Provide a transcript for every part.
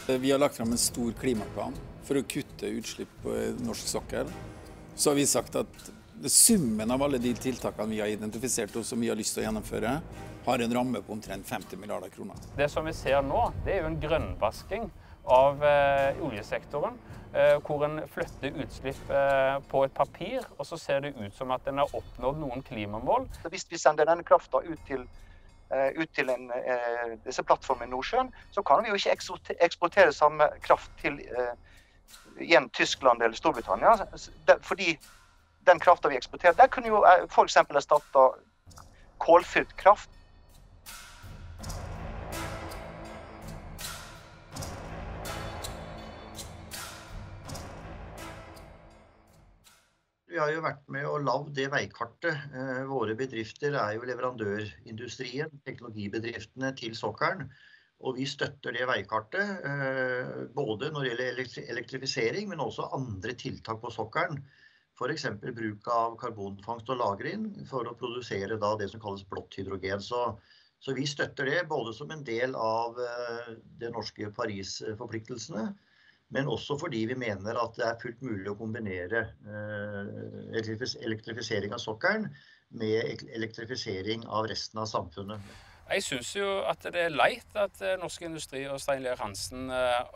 Vi har lagt frem en stor klimaplan for å kutte utslipp på norsk sokkel. Så har vi sagt at summen av alle de tiltakene vi har identifisert og som vi har lyst til å gjennomføre, har en ramme på omtrent 50 milliarder kroner. Det som vi ser nå, det er jo en grønnvasking av oljesektoren, hvor en flytter utslipp på et papir, og så ser det ut som at en har oppnådd noen klimamål. Hvis vi sender denne kraften ut til disse plattformene i Nordsjøen, så kan vi jo ikke eksportere samme kraft til igjen Tyskland eller Storbritannia, fordi den kraften vi eksporterer, der kunne jo for eksempel erstatte kålfyrt kraft. Vi har jo vært med å lage det veikartet. Våre bedrifter er jo leverandørindustrien, teknologibedriftene til sokkelen. Og vi støtter det veikartet, både når det gjelder elektrifisering, men også andre tiltak på sokkelen. For eksempel bruk av karbonfangst og lagring for å produsere da det som kalles blått hydrogen. Så vi støtter det både som en del av de norske Paris-forpliktelsene, men også fordi vi mener at det er fullt mulig å kombinere elektrifisering av sokkelen med elektrifisering av resten av samfunnet. Jeg synes jo at det er leit at Norsk Industri og Stein Lier Hansen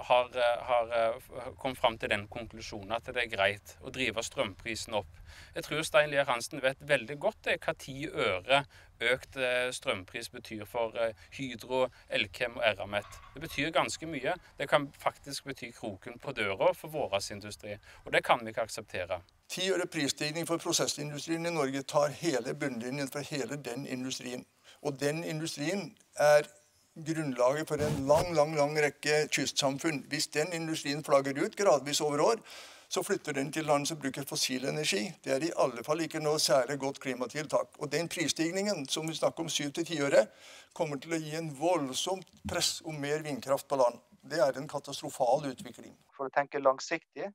har kommet frem til den konklusjonen at det er greit å drive strømprisen opp. Jeg tror Stein Lier Hansen vet veldig godt hva 10 øre økt strømpris betyr for Hydro, Elkem og Eramet. Det betyr ganske mye. Det kan faktisk bety kroken på døra for vår industri, og det kan vi ikke akseptere. 10 øre prisstigning for prosessindustrien i Norge tar hele bunnlinjen for hele den industrien. Og den industrien er grunnlaget for en lang rekke kystsamfunn. Hvis den industrien flagger ut gradvis over år, så flytter den til land som bruker fossil energi. Det er i alle fall ikke noe særlig godt klimatiltak. Og den prisstigningen, som vi snakker om 7-10 øre, kommer til å gi en voldsomt press om mer vindkraft på land. Det er en katastrofal utvikling. For å tenke langsiktig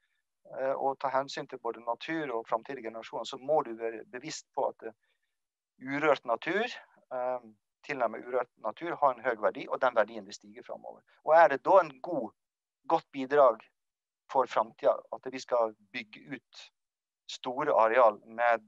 og ta hensyn til både natur og fremtidige generasjoner, så må du være bevisst på at urørt natur, tilnærmet urørt natur, har en høy verdi, og den verdien vil stige fremover. Og er det da en godt bidrag for fremtiden at vi skal bygge ut store areal med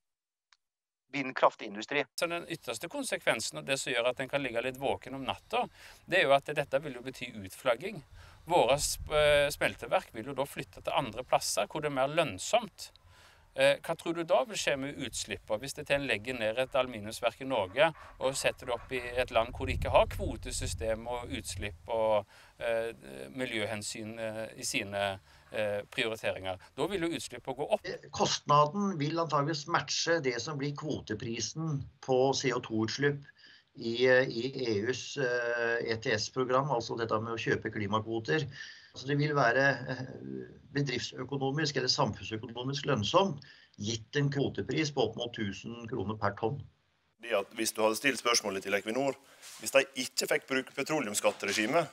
vindkraftindustri? Så den ytterste konsekvensen, og det som gjør at en kan ligge litt våken om natta, det er jo at dette vil jo bety utflagging. Våre smelteverk vil jo da flytte til andre plasser hvor det er mer lønnsomt. Hva tror du da vil skje med utslippene hvis det legger ned et aluminiumsverk i Norge og setter det opp i et land hvor de ikke har kvotesystem og utslipp og miljøhensyn i sine prioriteringer? Da vil jo utslippene gå opp. Kostnaden vil antageligvis matche det som blir kvoteprisen på CO2-utslipp i EUs ETS-program, altså dette med å kjøpe klimakvoter. Så det vil være bedriftsøkonomisk eller samfunnsøkonomisk lønnsomt, gitt en kvotepris på opp mot 1000 kroner per tonn. Det at hvis du hadde stilt spørsmålet til Equinor, hvis de ikke fikk bruke petroleumsskatteregimet,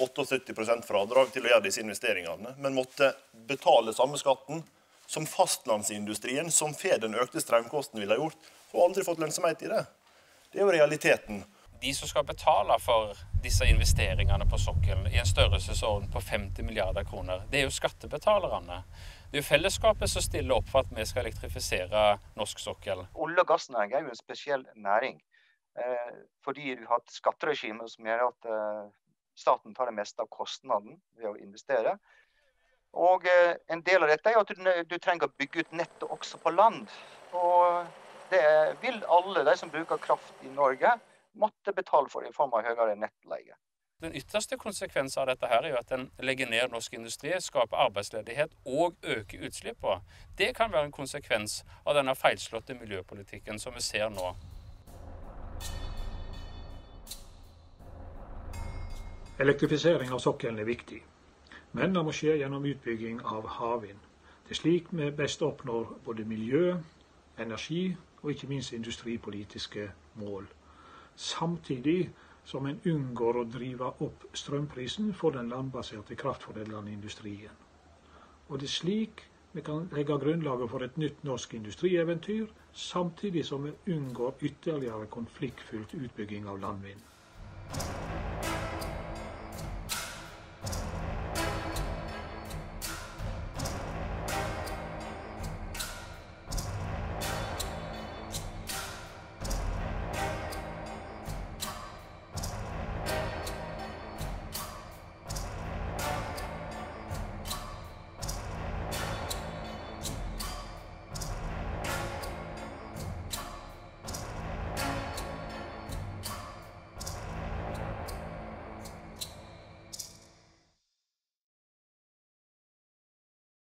78% fradrag til å gjøre disse investeringene, men måtte betale samme skatten som fastlandsindustrien, som får den økte strømkosten ville ha gjort, så har aldri fått lønnsomhet i det. Det er jo realiteten. De som skal betale for disse investeringene på sokkelen i en størrelsesorden på 50 milliarder kroner, det er jo skattebetalerne. Det er jo fellesskapet som stiller opp for at vi skal elektrifisere norsk sokkel. Olje- og gassnæring er jo en spesiell næring, fordi du har et skatteregime som gjør at staten tar det meste av kostnaden ved å investere. Og en del av dette er jo at du trenger å bygge ut nettet også på land. Og det vil alle de som bruker kraft i Norge måtte betale for det i form av høyere nettleie. Den ytterste konsekvensen av dette her er jo at den legger ned norsk industri, skaper arbeidsledighet og øker utslippene. Det kan være en konsekvens av denne feilslåtte miljøpolitikken som vi ser nå. Elektrifisering av sokkelen er viktig, men det må skje gjennom utbygging av havvind. Det er slik vi best oppnår både miljø, energi og ikke minst industripolitiske mål. Samtidig som en unngår å drive opp strømprisen for den landbaserte kraftforedlende industrien. Og det er slik vi kan legge grunnlaget for et nytt norsk industrieventyr, samtidig som vi unngår ytterligere konfliktfylt utbygging av landvind.